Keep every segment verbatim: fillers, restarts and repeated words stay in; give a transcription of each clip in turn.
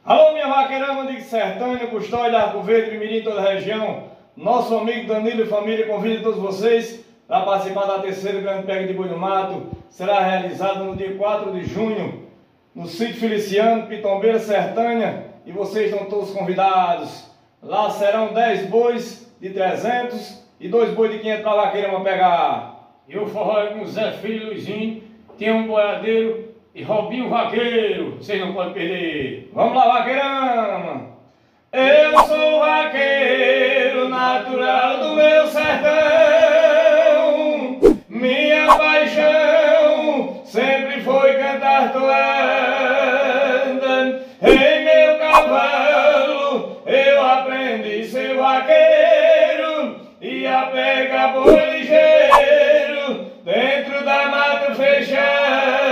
Alô, minha vaqueirama de Sertânia, Custódia, Arco Verde, Mimirim, toda a região. Nosso amigo Danilo e família convida todos vocês para participar da terceira Grande Pega de Boi no Mato. Será realizada no dia quatro de junho, no sítio Feliciano, Pitombeira, Sertânia. E vocês estão todos convidados. Lá serão dez bois de trezentos e dois bois de quinhentos para a vaqueirama pegar. E o forró é com Zé Filho e Luizinho, tem um boiadeiro e Robinho Vaqueiro, vocês não podem perder. Vamos lá, vaqueirama! Eu sou vaqueiro natural do meu sertão, minha paixão sempre foi cantar toada. Em meu cavalo eu aprendi a ser vaqueiro e a pegar boi ligeiro dentro da mata fechada.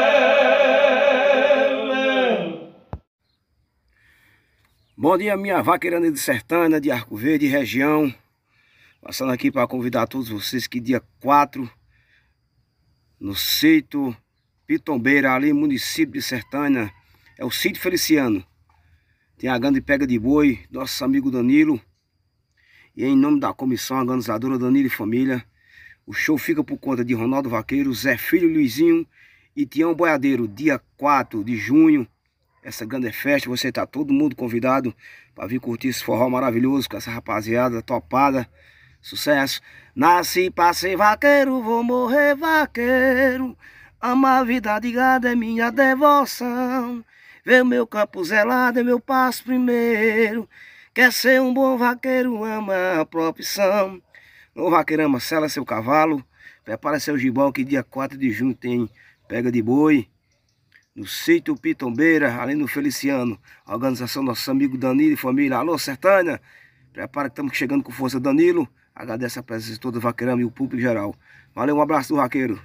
Bom dia, minha vaqueirana de Sertânia, de Arco Verde, região. Passando aqui para convidar todos vocês que dia quatro, no sítio Pitombeira, ali município de Sertânia, é o sítio Feliciano. Tem a grande pega de boi, nosso amigo Danilo. E em nome da comissão organizadora Danilo e família, o show fica por conta de Ronaldo Vaqueiro, Zé Filho, Luizinho e Tião Boiadeiro, dia quatro de junho. Essa grande festa, você tá todo mundo convidado para vir curtir esse forró maravilhoso com essa rapaziada topada. Sucesso! Nasci pra ser vaqueiro, vou morrer vaqueiro. Amar a vida de gado é minha devoção. Ver o meu campo zelado é meu passo primeiro. Quer ser um bom vaqueiro, ama a profissão. Ô vaqueirama, sela seu cavalo, prepara seu gibão que dia quatro de junho tem pega de boi. No sítio Pitombeira, ali no Feliciano. A organização do nosso amigo Danilo e família. Alô, Sertânia! Prepara que estamos chegando com força, Danilo. Agradece a presença de todo o vaqueirama e o público geral. Valeu, um abraço do vaqueiro.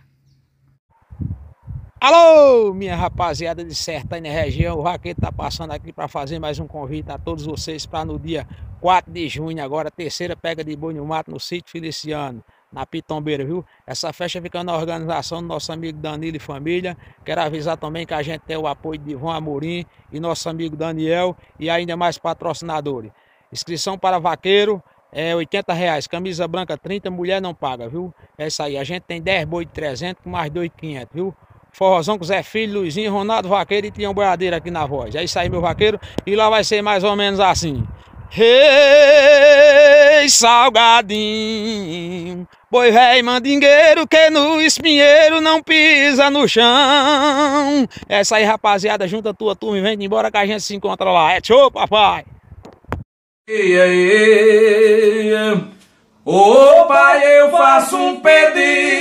Alô, minha rapaziada de Sertânia região. O vaqueiro tá passando aqui para fazer mais um convite a todos vocês para no dia quatro de junho, agora terceira pega de boi no mato no sítio Feliciano, na Pitombeira, viu? Essa festa fica na organização do nosso amigo Danilo e família. Quero avisar também que a gente tem o apoio de Ivan Amorim e nosso amigo Daniel e ainda mais patrocinadores. Inscrição para vaqueiro é oitenta reais, camisa branca trinta, mulher não paga, viu? É isso aí, a gente tem dez boi de trezentos com mais dois de quinhentos, viu? Forrozão com Zé Filho, Luizinho, Ronaldo Vaqueiro e Tião Boiadeiro aqui na voz. É isso aí, meu vaqueiro. E lá vai ser mais ou menos assim. Rei Salgadinho, boi véi mandingueiro que no espinheiro não pisa no chão. É isso aí, rapaziada, junta a tua turma e vem embora que a gente se encontra lá. É tchau, papai. E aí, ô pai, eu faço um pedido.